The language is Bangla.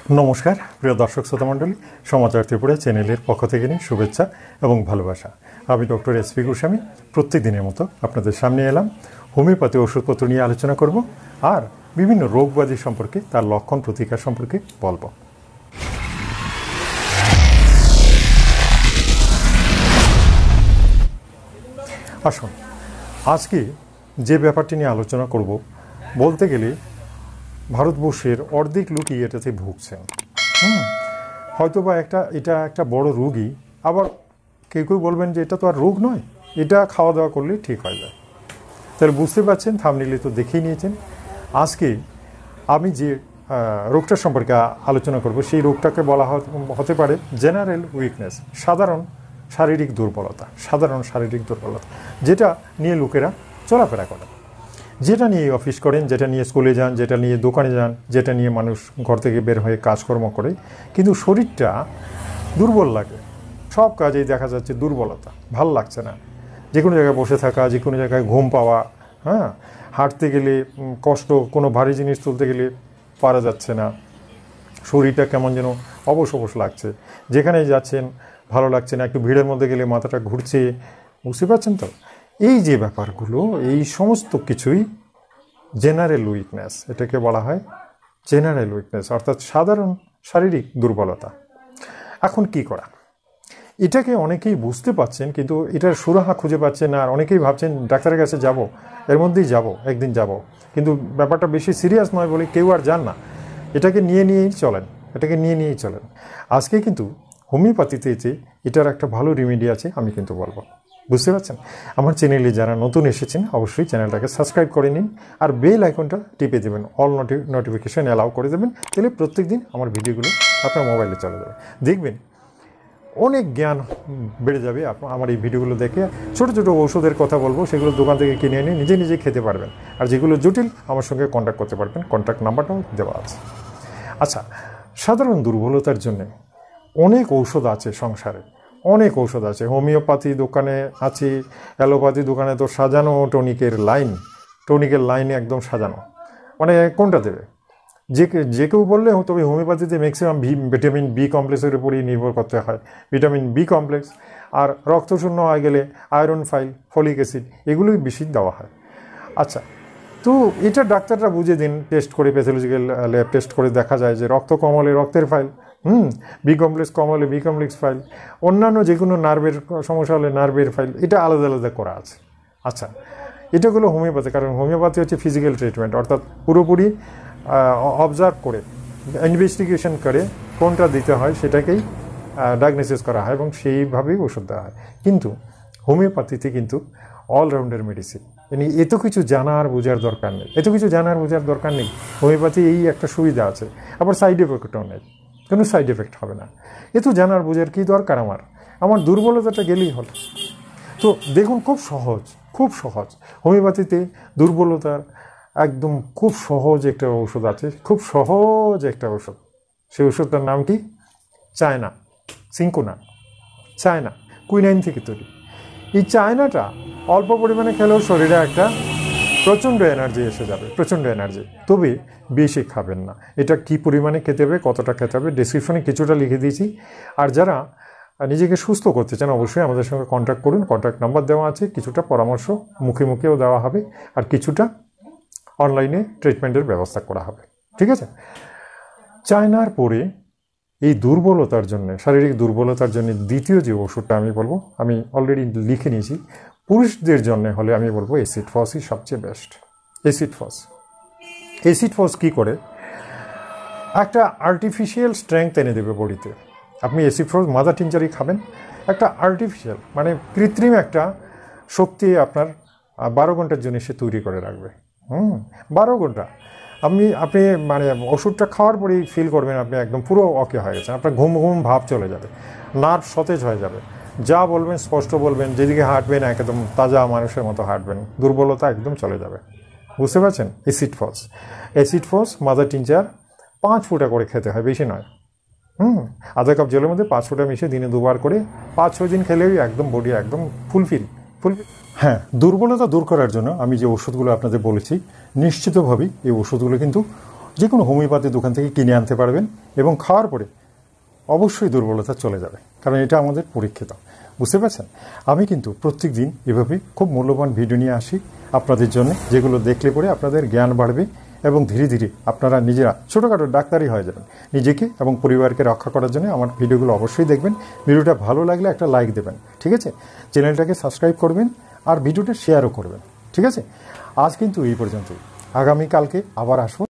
নমস্কার প্রিয় দর্শক শ্রোতামণ্ডলী, সমাচার ত্রিপুরা চ্যানেলের পক্ষ থেকে নিয়ে শুভেচ্ছা এবং ভালোবাসা। আমি ডক্টর এসপি গোস্বামী প্রত্যেকদিনের মতো আপনাদের সামনে এলাম। হোমিওপ্যাথি ওষুধপত্র নিয়ে আলোচনা করব আর বিভিন্ন রোগব্যাধি সম্পর্কে, তার লক্ষণ প্রতিকার সম্পর্কে বলবো। আসুন, আজকে যে ব্যাপারটি নিয়ে আলোচনা করব, বলতে গেলে ভারতবর্ষের অর্ধেক লোকই এটাতে ভুগছেন। হয়তোবা এটা একটা বড় রোগই, আবার কেউ কেউ বলবেন যে এটা তো আর রোগ নয়, এটা খাওয়া দাওয়া করলে ঠিক হয়ে যায়। তাহলে বুঝতে পারছেন, থাম্বনেইলে তো দেখেই নিয়েছেন। আজকে আমি যে রোগটা সম্পর্কে আলোচনা করব, সেই রোগটাকে বলা হতে পারে জেনারেল উইকনেস, সাধারণ শারীরিক দুর্বলতা। যেটা নিয়ে লোকেরা চলাফেরা করে, যেটা নিয়ে অফিস করেন, যেটা নিয়ে স্কুলে যান, যেটা নিয়ে দোকানে যান, যেটা নিয়ে মানুষ ঘর থেকে বের হয়ে কাজকর্ম করে, কিন্তু শরীরটা দুর্বল লাগে। সব কাজেই দেখা যাচ্ছে দুর্বলতা, ভাল লাগছে না। যে কোনো জায়গায় বসে থাকা, যে কোনো জায়গায় ঘুম পাওয়া, হাঁটতে গেলে কষ্ট, কোনো ভারী জিনিস তুলতে গেলে পারা যাচ্ছে না, শরীরটা কেমন যেন অবশ অবশ লাগছে, যেখানে যাচ্ছেন ভালো লাগছে না, একটু ভিড়ের মধ্যে গেলে মাথাটা ঘুরছে। বুঝতে পারছেন তো? এই যে ব্যাপারগুলো, এই সমস্ত কিছুই জেনারেল উইকনেস, এটাকে বলা হয় জেনারেল উইকনেস, অর্থাৎ সাধারণ শারীরিক দুর্বলতা। এখন কি করা? এটাকে অনেকেই বুঝতে পাচ্ছেন, কিন্তু এটার সুরাহা খুঁজে পাচ্ছেন না। আর অনেকেই ভাবছেন ডাক্তারের কাছে যাব, এর মধ্যেই যাব, একদিন যাব, কিন্তু ব্যাপারটা বেশি সিরিয়াস নয় বলে কেউ আর যান না। এটাকে নিয়েই চলেন। আজকে কিন্তু হোমিওপ্যাথিতে যে এটার একটা ভালো রেমেডি আছে, আমি কিন্তু বলবো। বুঝতে পারছেন? আমার চ্যানেলে যারা নতুন এসেছেন, অবশ্যই চ্যানেলটাকে সাবস্ক্রাইব করে নিন আর বেল আইকনটা টিপে দেবেন, অল নোটিফিকেশন অ্যালাউ করে দেবেন। তাহলে প্রত্যেক দিন আমার ভিডিওগুলো আপনার মোবাইলে চলে যাবে। দেখবেন অনেক জ্ঞান বেড়ে যাবে আমার এই ভিডিওগুলো দেখে। ছোটো ছোটো ওষুধের কথা বলবো, সেগুলো দোকান থেকে কিনে এনে নিজে খেতে পারবেন। আর যেগুলো জটিল, আমার সঙ্গে কন্ট্যাক্ট করতে পারবেন, কন্ট্যাক্ট নাম্বারটাও দেওয়া আছে। আচ্ছা, সাধারণ দুর্বলতার জন্যে অনেক ঔষধ আছে সংসারে, অনেক ঔষধ আছে। হোমিওপ্যাথি দোকানে আছে, অ্যালোপ্যাথি দোকানে তো সাজানো টনিকের লাইনে একদম সাজানো। মানে কোনটা দেবে? যে কেউ বললে, তবে হোমিওপ্যাথিতে ম্যাক্সিমাম ভিটামিন বি কমপ্লেক্সের উপরেই নির্ভর করতে হয়। ভিটামিন বি কমপ্লেক্স আর রক্তশূন্য হয়ে গেলে আয়রন ফাইল, ফলিক অ্যাসিড, এগুলোই বেশি দেওয়া হয়। আচ্ছা, তো এটা ডাক্তাররা বুঝে দিন, টেস্ট করে, প্যাথোলজিক্যাল ল্যাব টেস্ট করে দেখা যায় যে রক্ত কম হলে রক্তের ফাইল, বি কমপ্লেক্স কম হলে বি কমপ্লেক্স ফাইল, অন্যান্য যে কোনো নার্ভের সমস্যা হলে নার্ভের ফাইল, এটা আলাদা আলাদা করা আছে। আচ্ছা, এটা হলো হোমিওপ্যাথি। কারণ হোমিওপ্যাথি হচ্ছে ফিজিক্যাল ট্রিটমেন্ট, অর্থাৎ পুরোপুরি অবজার্ভ করে, ইনভেস্টিগেশন করে কোনটা দিতে হয় সেটাকেই ডায়াগনোসিস করা হয় এবং সেইভাবেই ওষুধ দেওয়া হয়। কিন্তু হোমিওপ্যাথিতে কিন্তু অলরাউন্ডার মেডিসিন, এত কিছু জানার বোঝার দরকার নেই। হোমিওপ্যাথি এই একটা সুবিধা আছে, আবার সাইড এফেক্টও নেই, কোনো সাইড এফেক্ট হবে না। এত জানার বোঝার কী দরকার? আমার দুর্বলতাটা গেলেই হলো। তো দেখুন, খুব সহজ হোমিওপ্যাথিতে দুর্বলতার একদম খুব সহজ একটা ওষুধ আছে, সেই ওষুধটার নাম কি? চায়না কুইনাইন থেকে তৈরি। এই চায়নাটা অল্প পরিমাণে খেলেও শরীরে একটা প্রচণ্ড এনার্জি এসে যাবে, তবে বেশি খাবেন না। এটা কি পরিমাণে খেতে হবে, কতটা খেতে হবে, ডেসক্রিপশনে কিছুটা লিখে দিয়েছি। আর যারা নিজেকে সুস্থ করতে চান, অবশ্যই আমাদের সঙ্গে কন্ট্যাক্ট করুন, কন্ট্যাক্ট নাম্বার দেওয়া আছে। কিছুটা পরামর্শ মুখেও দেওয়া হবে, আর কিছুটা অনলাইনে ট্রিটমেন্টের ব্যবস্থা করা হবে। ঠিক আছে? চায়নার পরে এই দুর্বলতার জন্য, শারীরিক দুর্বলতার জন্য দ্বিতীয় যে ওষুধটা আমি বলবো, আমি অলরেডি লিখে নিয়েছি। পুরুষদের জন্য হলে আমি বলবো অ্যাসিড ফসই সবচেয়ে বেস্ট। অ্যাসিড ফস কী করে? একটা আর্টিফিশিয়াল স্ট্রেংথ এনে দেবে বডিতে। আপনি অ্যাসিড ফস মাদার টিনচারই খাবেন, একটা আর্টিফিশিয়াল মানে কৃত্রিম একটা শক্তি আপনার 12 ঘন্টার জন্য সে তৈরি করে রাখবে। 12 ঘন্টা আপনি মানে ওষুধটা খাওয়ার পরেই ফিল করবেন আপনি একদম পুরো ওকে হয়ে গেছেন। আপনার ঘুম ভাব চলে যাবে, নার্ভ সতেজ হয়ে যাবে, যা বলবেন স্পষ্ট বলবেন, যেদিকে হাঁটবেন একদম তাজা মানুষের মতো হাঁটবেন, দুর্বলতা একদম চলে যাবে। বুঝতে পারছেন? অ্যাসিড ফস মাদার টিনচার 5 ফোঁটা করে খেতে হয়, বেশি নয়। আধা কাপ জলের মধ্যে 5 ফোঁটা মিশিয়ে দিনে 2 বার করে 5-6 দিন খেলেই একদম বডি একদম ফুলফিল। হ্যাঁ, দুর্বলতা দূর করার জন্য আমি যে ওষুধগুলো আপনাদের বলেছি, নিশ্চিতভাবেই এই ওষুধগুলো কিন্তু যে কোনো হোমিওপ্যাথি দোকান থেকে কিনে আনতে পারবেন এবং খাওয়ার পরে অবশ্যই দুর্বলতা চলে যাবে, কারণ এটা আমাদের পরীক্ষিত। বুঝতে পারছেন? আমি কিন্তু প্রত্যেক দিন এভাবে খুব মূল্যবান ভিডিও নিয়ে আসি আপনাদের জন্য, যেগুলো দেখলে পরে আপনাদের জ্ঞান বাড়বে এবং ধীরে ধীরে আপনারা নিজেরা ছোটোখাটো ডাক্তারই হয়ে যাবেন। নিজেকে এবং পরিবারকে রক্ষা করার জন্য আমার ভিডিওগুলো অবশ্যই দেখবেন। ভিডিওটা ভালো লাগলে একটা লাইক দেবেন, ঠিক আছে? চ্যানেলটাকে সাবস্ক্রাইব করবেন আর ভিডিওটা শেয়ারও করবেন, ঠিক আছে? আজ কিন্তু এই পর্যন্তই। আগামীকালকে আবার আসবো।